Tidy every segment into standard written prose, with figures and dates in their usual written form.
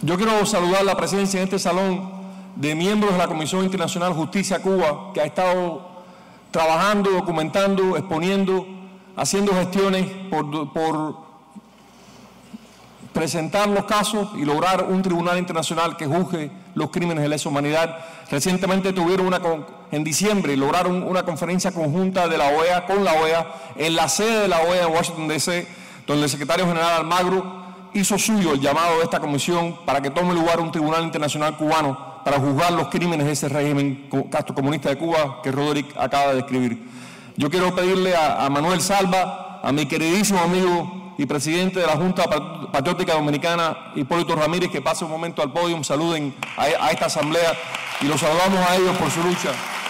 Yo quiero saludar la presencia en este salón de miembros de la Comisión Internacional Justicia Cuba, que ha estado trabajando, documentando, exponiendo, haciendo gestiones por presentar los casos y lograr un tribunal internacional que juzgue los crímenes de lesa humanidad. Recientemente en diciembre lograron una conferencia conjunta de la OEA con la OEA en la sede de la OEA en Washington, D.C., donde el secretario general Almagro hizo suyo el llamado de esta comisión para que tome lugar un tribunal internacional cubano para juzgar los crímenes de ese régimen castrocomunista de Cuba que Roderick acaba de describir. Yo quiero pedirle a Manuel Salva, a mi queridísimo amigo y presidente de la Junta Patriótica Dominicana, Hipólito Ramírez, que pase un momento al podio, saluden a esta asamblea y los saludamos a ellos por su lucha.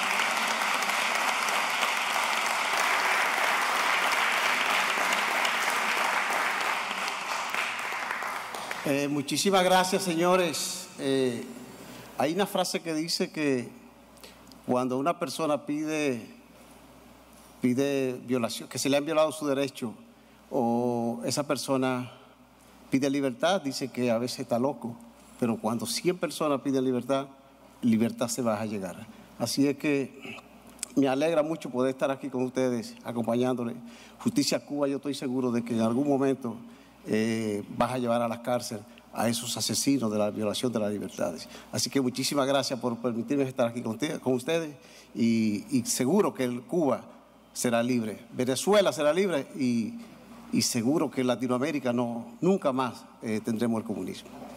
Muchísimas gracias, señores. Hay una frase que dice que cuando una persona pide violación, que se le han violado su derecho, o esa persona pide libertad, dice que a veces está loco, pero cuando 100 personas piden libertad, libertad se va a llegar. Así es que me alegra mucho poder estar aquí con ustedes, acompañándole. Justicia Cuba, yo estoy seguro de que en algún momento vas a llevar a la cárcel a esos asesinos de la violación de las libertades. Así que muchísimas gracias por permitirme estar aquí con ustedes y seguro que Cuba será libre, Venezuela será libre y seguro que en Latinoamérica nunca más tendremos el comunismo.